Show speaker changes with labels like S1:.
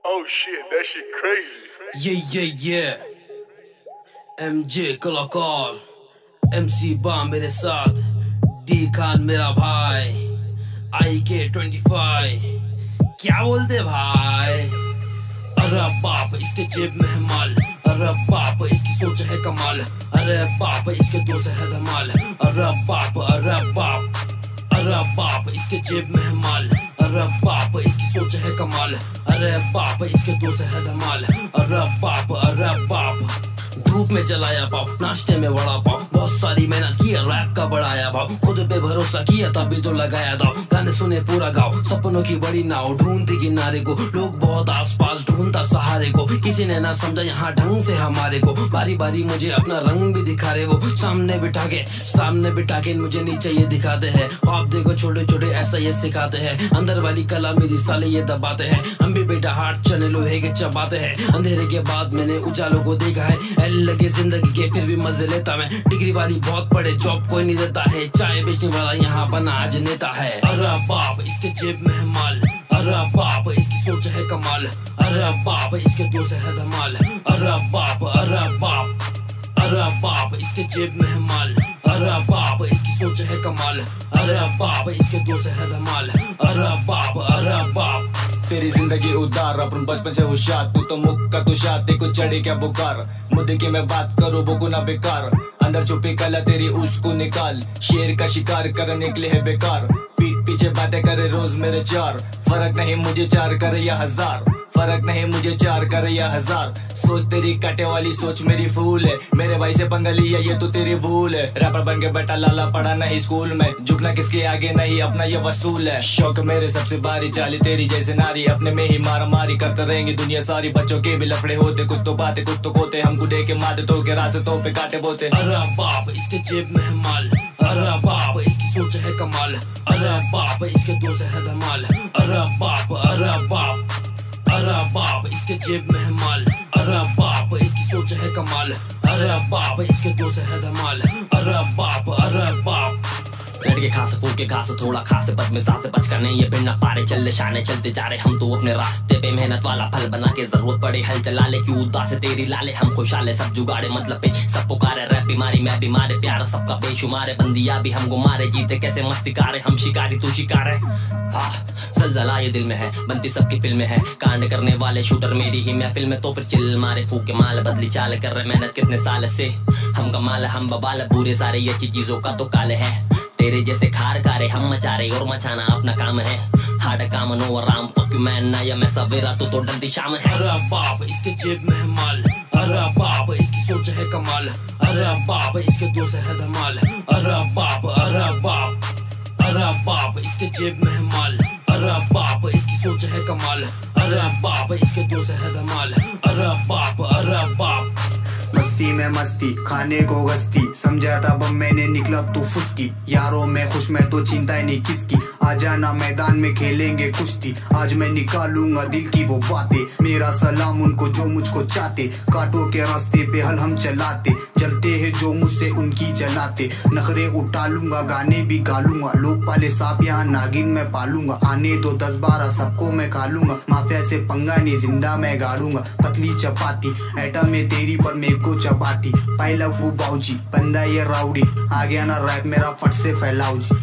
S1: Oh shit, that shit crazy.
S2: Yeah. MJ कलाकार, MC बा मेरे साथ, D खान मेरा भाई, IK25, क्या बोलते भाई? अरे बाप इसके जेब में है माल, अरे बाप इसकी सोच है कमाल, अरे बाप इसके दोस्त है धमाल, अरे बाप इसके जेब में है माल, अरे बाप इसकी सोच है कमाल, अरे बाप इसके दोस्त है धमाल, अरे बाप धूप में जलाया पाव, नाश्ते में वड़ा पाव, बहुत सारी मेहनत की रैप का बढ़ाया भाव, खुद पे भरोसा किया तभी तो लगाया दाव, गाने सुने पूरा गाँव, सपनों की बड़ी नाव ढूंढती किनारे को, लोग बहुत आसपास ढूंढता सहारे को, किसी ने ना समझा यहाँ ढंग से हमारे को, बारी बारी मुझे अपना रंग भी दिखा रहे वो, सामने बिठा के मुझे नीचे ये दिखाते हैं, ख्वाब देखो छोटे छोटे ऐसा ये सिखाते हैं, अंदर वाली कला मेरी साले ये दबाते हैं, हम भी बेटा हाथ चने लोहे के चबाते हैं, अंधेरे के बाद मैंने उजालों को देखा है, लगे जिंदगी के फिर भी मजे लेता मैं, डिग्री वाली बहुत पढ़े जॉब कोई नहीं देता है, चाय बेचने वाला यहाँ बना आज नेता है, अरे बाप इसके जेब में है माल, अरे बाप इसकी सोच है कमाल, अरे बाप इसके दोस्त है धमाल, अरे बाप इसके जेब में है माल, अरे बाप इसकी सोच है कमाल, अरे बाप इसके दोस्त है धमाल, अरे बाप
S3: तेरी जिंदगी उदार, अपन बचपन से होशियार, तू तो मुक्का तुषार, ते को चढ़ी क्या बुकार, मुद्दे की मैं बात करूँ वो गुना बेकार, अंदर छुपी कला तेरी उसको निकाल, शेर का शिकार कर निकले है बेकार, पीठ पीछे बातें करे रोज मेरे चार, फर्क नहीं मुझे चार करे या हजार, फर्क नहीं मुझे चार करे या हजार, सोच तेरी काटे वाली सोच मेरी फूल है, मेरे भाई से पंगा लिया ये तो तेरी भूल है, रैपर बन के बेटा लाला पढ़ा नहीं स्कूल में, झुकना किसके आगे नहीं अपना ये वसूल है, शौक मेरे सबसे बारी चाली तेरी जैसे नारी, अपने में ही मारा मारी करते रहेंगे दुनिया सारी, बच्चों के भी लफड़े होते, कुछ तो बातें कुछ तो खोते, हमको दे के मारते तो के रास्तों पे काटे बोते,
S2: अरे बाप इसके जेब में है माल, अरे बाप इसकी सोच है कमाल, अरे बाप इसके दोस्त है धमाल, अरे बाप इसके जेब में है माल, अरे बाप इसकी सोच है कमाल, अरे बाप इसके दोस्त है धमाल, अरे बाप
S4: लड़के घास फूक के घास थोड़ा खास बद में सांस बच कर नहीं ये बिना पारे चलने शाने चलते जा रहे हम तो अपने रास्ते पे, मेहनत वाला फल बना के जरूरत पड़े हल चला ले, क्यों उदास है तेरी लाले, हम खुशहाले सब जुगाड़े मतलब पे सब पुकारे, रैप बीमारी मैं बीमारे, प्यारा सबका बेशुमार है, बंदिया भी हमको मारे, जीते कैसे मस्ती कारे, हम शिकारी तू शिकार है, जलजला ये दिल में है, बनती सबकी फिल्म है, कांड करने वाले शूटर मेरी ही महफिल में, तो फिर चिल मारे फूक के माल बदली चाल कर रहे मेहनत कितने साल से, हम कमाल हम बबाल पूरे सारे ये चीजों का तो काले है, तेरे जैसे खार कारे हम मचारे और मचाना अपना काम है, हार्ड काम नो आराम, फक मैन ना या मैं सवेरा तो डरती शाम है,
S2: अरे बाप इसके जेब में है माल, अरे बाप इसकी सोच है कमाल, अरे बाप इसके दोस्त है धमाल, अरे बाप इसके जेब में है माल, अरे बाप इसकी सोच है कमाल, अरे बाप इसके दोस्त है धमाल, अरे बाप
S5: मस्ती में मस्ती खाने को गस्ती, समझा था बम मैंने निकला तू फुसकी, यारों में खुश मैं तो चिंता ही नहीं किसकी, आ जाना मैदान में खेलेंगे कुश्ती, आज मैं निकालूंगा दिल की वो बातें, मेरा सलाम उनको जो मुझको चाहते, कांटों के रास्ते पे हल हम चलाते, जलते हैं जो मुझसे उनकी जलाते, नखरे उठा लूंगा गाने भी गा लूंगा, लोग पाले सांप यहाँ नागिन मैं पालूंगा, आने दो 10-12 सबको मैं खा लूंगा, माफिया से पंगा नहीं जिंदा मैं गाड़ूंगा, पतली चपाती एटम में तेरी पर मेरे को चपाती, पाई लव बाऊजी बंदा ये राउडी, आ गया ना रैप मेरा फट से फैलाओ जी।